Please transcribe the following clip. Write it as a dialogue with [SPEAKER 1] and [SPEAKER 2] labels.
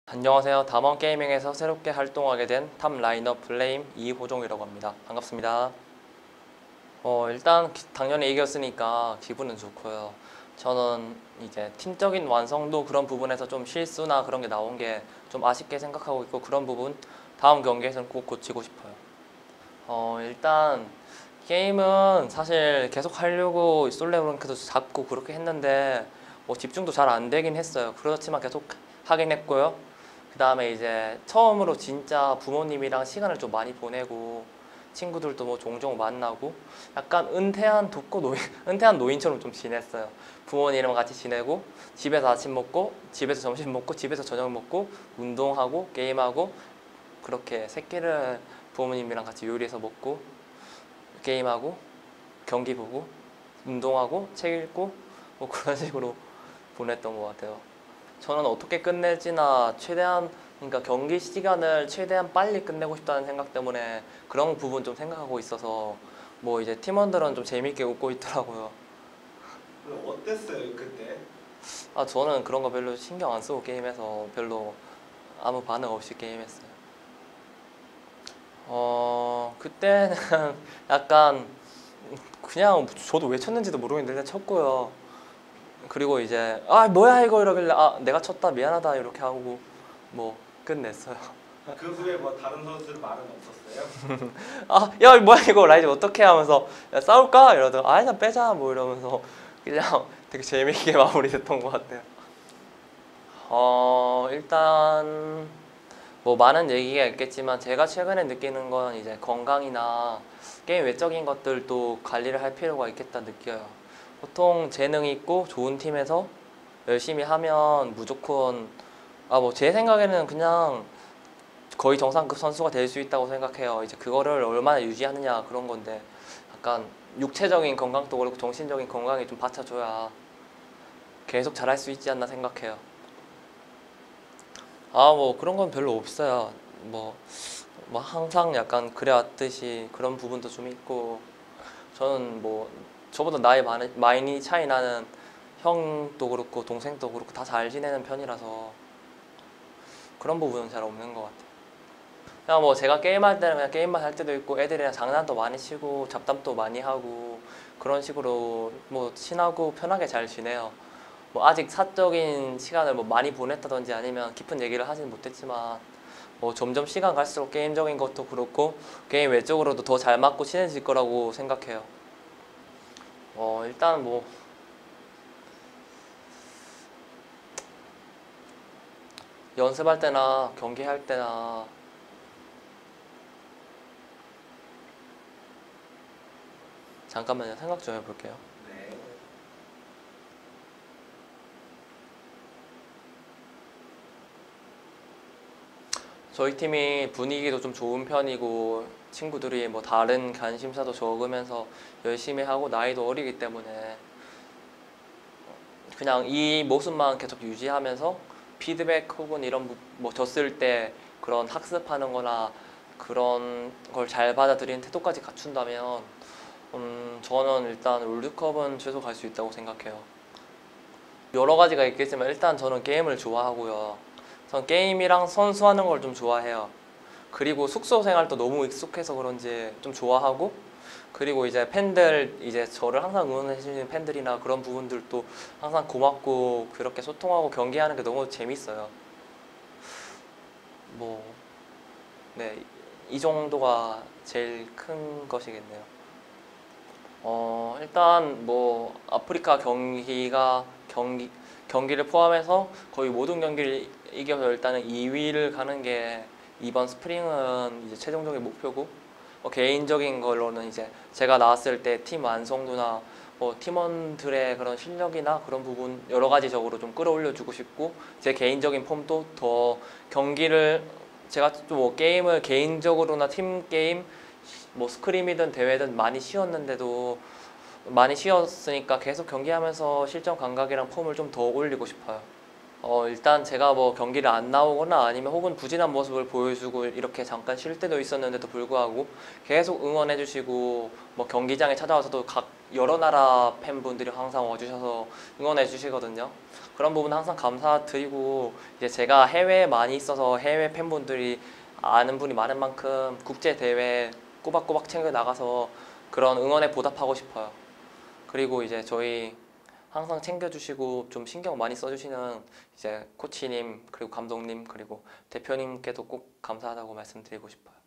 [SPEAKER 1] 안녕하세요. 담원게이밍에서 새롭게 활동하게 된 탑 라인업 플레임 이호종이라고 합니다. 반갑습니다. 일단 당연히 이겼으니까 기분은 좋고요. 저는 이제 팀적인 완성도 그런 부분에서 좀 실수나 그런 게 나온 게 좀 아쉽게 생각하고 있고, 그런 부분 다음 경기에서는 꼭 고치고 싶어요. 일단 게임은 사실 계속 하려고 솔레브랭크도 잡고 그렇게 했는데 집중도 잘 안 되긴 했어요. 그렇지만 계속 하긴 했고요. 그 다음에 이제 처음으로 진짜 부모님이랑 시간을 좀 많이 보내고 친구들도 뭐 종종 만나고 약간 은퇴한 독거 노인, 은퇴한 노인처럼 좀 지냈어요. 부모님이랑 같이 지내고 집에서 아침 먹고 집에서 점심 먹고 집에서 저녁 먹고 운동하고 게임하고, 그렇게 세 끼를 부모님이랑 같이 요리해서 먹고 게임하고 경기 보고 운동하고 책 읽고 뭐 그런 식으로 보냈던 것 같아요. 저는 어떻게 끝낼지나 최대한, 그러니까 경기 시간을 최대한 빨리 끝내고 싶다는 생각 때문에 그런 부분 좀 생각하고 있어서 뭐 이제 팀원들은 좀 재밌게 웃고 있더라고요.
[SPEAKER 2] 어땠어요 그때?
[SPEAKER 1] 저는 그런 거 별로 신경 안 쓰고 게임해서 별로 아무 반응 없이 게임했어요. 그때는 약간 그냥 저도 왜 쳤는지도 모르겠는데 일단 쳤고요. 그리고 이제 뭐야 이거 이러길래 내가 쳤다 미안하다 이렇게 하고 뭐 끝냈어요.
[SPEAKER 2] 그 후에 뭐 다른 선수들 말은 없었어요?
[SPEAKER 1] 야 뭐야 이거 라이즈 어떻게 하면서 야, 싸울까 이러다가 그냥 빼자 뭐 이러면서 그냥 되게 재밌게 마무리됐던 것 같아요. 일단 뭐 많은 얘기가 있겠지만 제가 최근에 느끼는 건 이제 건강이나 게임 외적인 것들도 관리를 할 필요가 있겠다 느껴요. 보통 재능 있고 좋은 팀에서 열심히 하면 무조건 뭐 제 생각에는 그냥 거의 정상급 선수가 될 수 있다고 생각해요. 이제 그거를 얼마나 유지하느냐 그런 건데, 약간 육체적인 건강도 그렇고 정신적인 건강이 좀 받쳐줘야 계속 잘할 수 있지 않나 생각해요. 뭐 그런 건 별로 없어요. 뭐 항상 약간 그래왔듯이 그런 부분도 좀 있고, 저는 뭐 저보다 나이 많이 차이 나는 형도 그렇고 동생도 그렇고 다 잘 지내는 편이라서 그런 부분은 잘 없는 것 같아요. 그냥 뭐 제가 게임할 때는 그냥 게임만 할 때도 있고 애들이랑 장난도 많이 치고 잡담도 많이 하고 그런 식으로 뭐 친하고 편하게 잘 지내요. 뭐 아직 사적인 시간을 뭐 많이 보냈다든지 아니면 깊은 얘기를 하지는 못했지만 뭐 점점 시간 갈수록 게임적인 것도 그렇고 게임 외적으로도 더 잘 맞고 친해질 거라고 생각해요. 일단 뭐 연습할 때나 경기할 때나 잠깐만요. 생각 좀 해볼게요.
[SPEAKER 2] 네.
[SPEAKER 1] 저희 팀이 분위기도 좀 좋은 편이고 친구들이 뭐 다른 관심사도 적으면서 열심히 하고 나이도 어리기 때문에 그냥 이 모습만 계속 유지하면서 피드백 혹은 이런 뭐 졌을 때 그런 학습하는 거나 그런 걸 잘 받아들이는 태도까지 갖춘다면 저는 일단 롤드컵은 최소 갈 수 있다고 생각해요. 여러 가지가 있겠지만 일단 저는 게임을 좋아하고요. 전 게임이랑 선수하는 걸 좀 좋아해요. 그리고 숙소 생활도 너무 익숙해서 그런지 좀 좋아하고, 그리고 이제 팬들, 이제 저를 항상 응원해주시는 팬들이나 그런 부분들도 항상 고맙고 그렇게 소통하고 경기하는 게 너무 재밌어요. 뭐, 네, 이 정도가 제일 큰 것이겠네요. 일단 뭐 아프리카 경기를 포함해서 거의 모든 경기를 이겨서 일단은 2위를 가는 게 이번 스프링은 이제 최종적인 목표고, 개인적인 걸로는 이제 제가 나왔을 때 팀 완성도나 뭐 팀원들의 그런 실력이나 그런 부분 여러 가지적으로 좀 끌어올려 주고 싶고, 제 개인적인 폼도 더 경기를 제가 좀 뭐 게임을 개인적으로나 팀 게임 뭐 스크림이든 대회든 많이 쉬었으니까 계속 경기하면서 실전 감각이랑 폼을 좀 더 올리고 싶어요. 일단 제가 뭐 경기를 안 나오거나 아니면 혹은 부진한 모습을 보여주고 이렇게 잠깐 쉴 때도 있었는데도 불구하고 계속 응원해주시고 뭐 경기장에 찾아와서도 여러 나라 팬분들이 항상 와주셔서 응원해 주시거든요. 그런 부분 항상 감사드리고 이제 제가 해외에 많이 있어서 해외 팬분들이 아는 분이 많은 만큼 국제 대회 꼬박꼬박 챙겨 나가서 그런 응원에 보답하고 싶어요. 그리고 이제 저희 항상 챙겨주시고 좀 신경 많이 써주시는 이제 코치님 그리고 감독님 그리고 대표님께도 꼭 감사하다고 말씀드리고 싶어요.